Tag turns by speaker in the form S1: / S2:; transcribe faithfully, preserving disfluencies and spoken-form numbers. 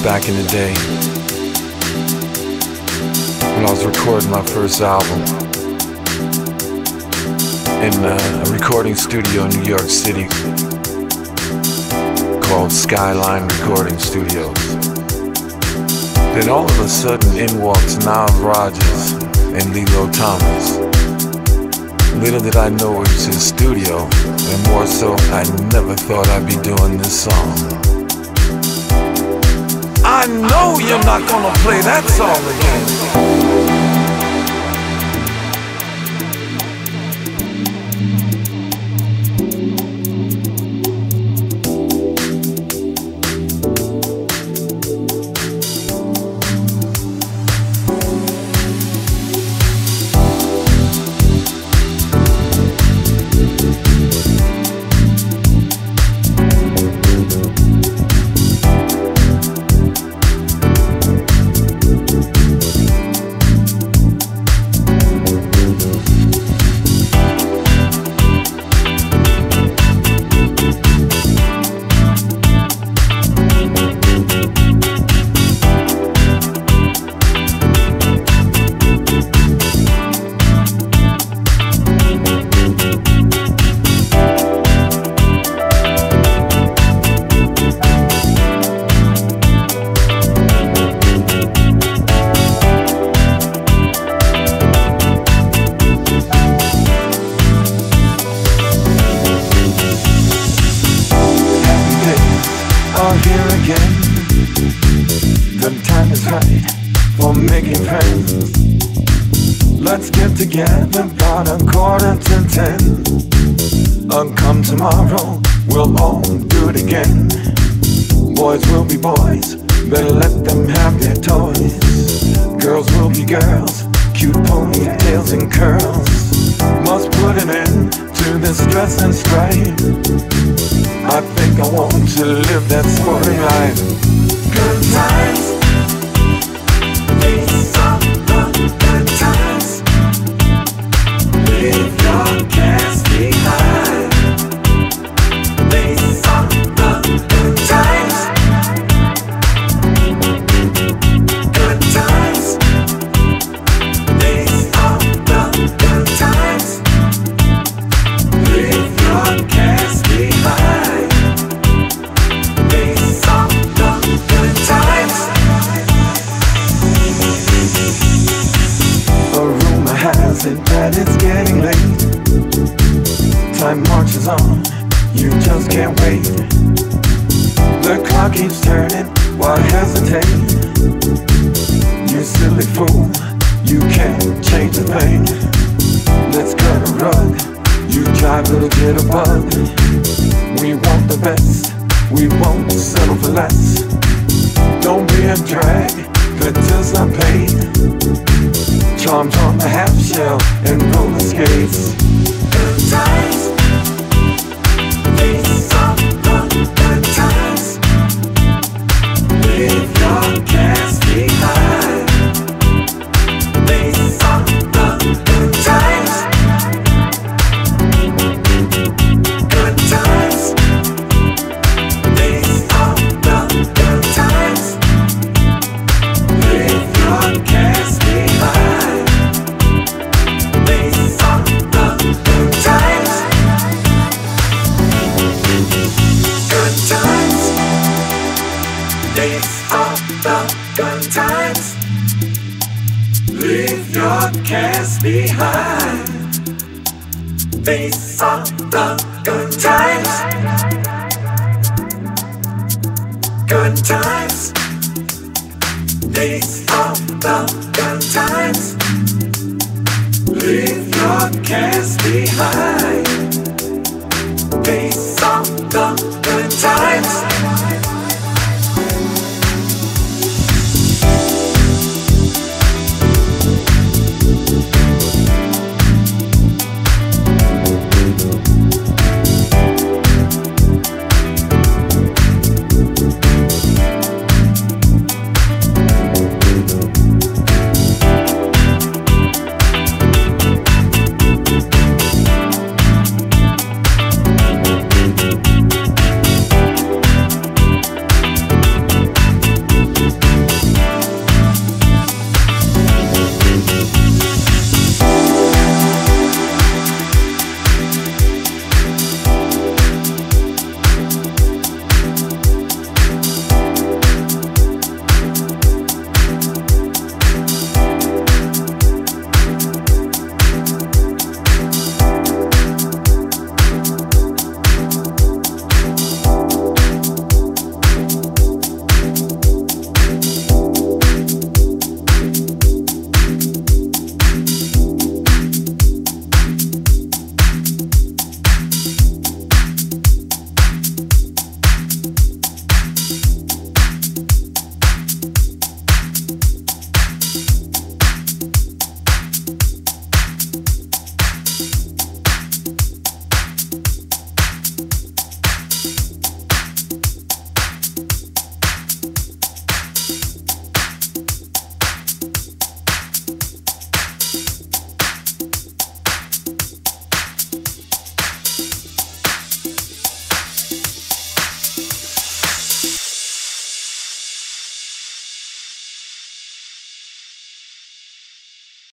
S1: back in the day when I was recording my first album in a recording studio in New York City called Skyline Recording Studios. Then all of a sudden in walks Nile Rodgers and Lilo Thomas. Little did I know it was his studio, and more so, I never thought I'd be doing this song. I know you're not gonna play that song again. Here again, the time is right for making friends. Let's get together about a quarter to ten. Uh, come tomorrow, we'll all do it again. Boys will be boys, better let them have their toys. Girls will be girls, cute ponytails and curls. Must put an end to this stress and strife. I think I want to live that sporting life. Good times, these are the good times. Leave your cares behind. These are the good times. Good times. These are the good times. Leave your cares behind. That it's getting late. Time marches on, you just can't wait. The clock keeps turning, why hesitate? You silly fool, you can't change a thing. Let's cut a rug, you try to get a bug. We want the best, we won't settle for less. Don't be a drag, the bills are paid. Charms on the half shell and roller skates. Good times, these are the good times. Leave your cares behind. These are the good times. Good times. These are the good times. Leave your cares behind. These are the good times. Leave your cares behind. These are the good times. Good times. These are the good times. Leave your cares behind. These are the good times.